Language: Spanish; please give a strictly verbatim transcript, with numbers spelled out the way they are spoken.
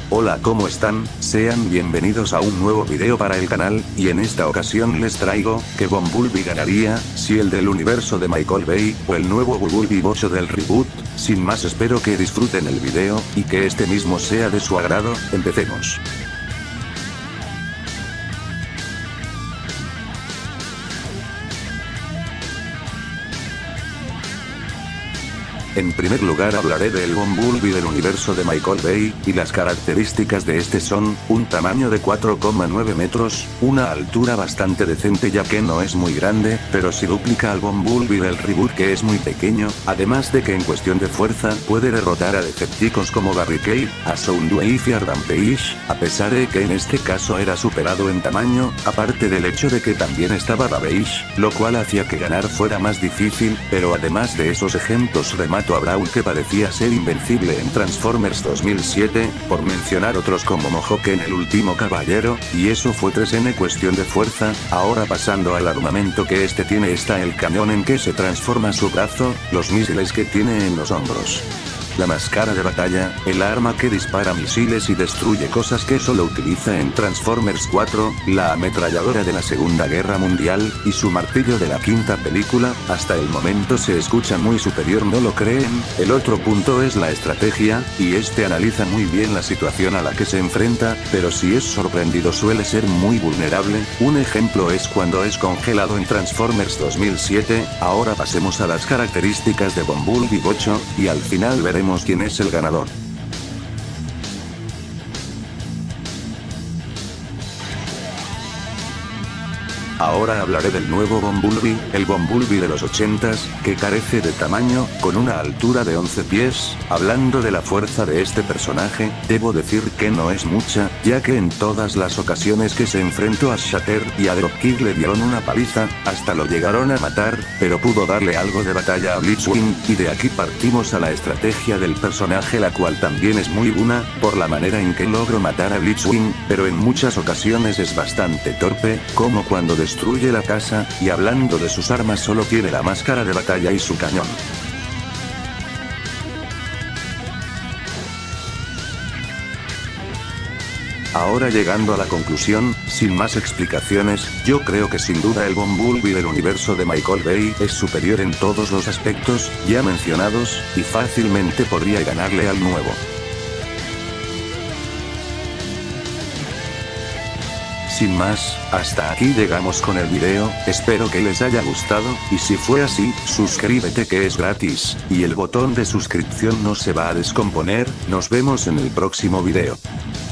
Hola, ¿cómo están? Sean bienvenidos a un nuevo video para el canal, y en esta ocasión les traigo, que Bumblebee ganaría, si el del universo de Michael Bay, o el nuevo Bumblebee ocho del reboot. Sin más, espero que disfruten el video, y que este mismo sea de su agrado. Empecemos. En primer lugar hablaré del Bumblebee del universo de Michael Bay, y las características de este son, un tamaño de cuatro coma nueve metros, una altura bastante decente ya que no es muy grande, pero sí duplica al Bumblebee del reboot que es muy pequeño, además de que en cuestión de fuerza puede derrotar a Decepticons como Barricade, a Soundwave y a Rampage, a pesar de que en este caso era superado en tamaño, aparte del hecho de que también estaba Ravage, lo cual hacía que ganar fuera más difícil, pero además de esos ejemplos remato a Brawl que parecía ser invencible en Transformers dos mil siete, por mencionar otros como Mohawk en El Último Caballero, y eso fue tres en cuestión de fuerza. Ahora pasando al armamento que este tiene, está el cañón en que se transforma su brazo, los misiles que tiene en los hombros, la máscara de batalla, el arma que dispara misiles y destruye cosas que solo utiliza en Transformers cuatro, la ametralladora de la Segunda Guerra Mundial, y su martillo de la quinta película. Hasta el momento se escucha muy superior, ¿no lo creen? El otro punto es la estrategia, y este analiza muy bien la situación a la que se enfrenta, pero si es sorprendido suele ser muy vulnerable. Un ejemplo es cuando es congelado en Transformers dos mil siete. Ahora pasemos a las características de Bumblebee ocho, y al final veremos quién es el ganador. Ahora hablaré del nuevo Bumblebee, el Bumblebee de los ochentas, que carece de tamaño, con una altura de once pies. Hablando de la fuerza de este personaje, debo decir que no es mucha, ya que en todas las ocasiones que se enfrentó a Shatter y a Dropkick le dieron una paliza, hasta lo llegaron a matar, pero pudo darle algo de batalla a Blitzwing, y de aquí partimos a la estrategia del personaje, la cual también es muy buena, por la manera en que logró matar a Blitzwing, pero en muchas ocasiones es bastante torpe, como cuando destruye la casa. Y hablando de sus armas, solo tiene la máscara de batalla y su cañón. Ahora llegando a la conclusión, sin más explicaciones, yo creo que sin duda el Bumblebee del universo de Michael Bay es superior en todos los aspectos ya mencionados, y fácilmente podría ganarle al nuevo. Sin más, hasta aquí llegamos con el video, espero que les haya gustado, y si fue así, suscríbete que es gratis, y el botón de suscripción no se va a descomponer. Nos vemos en el próximo video.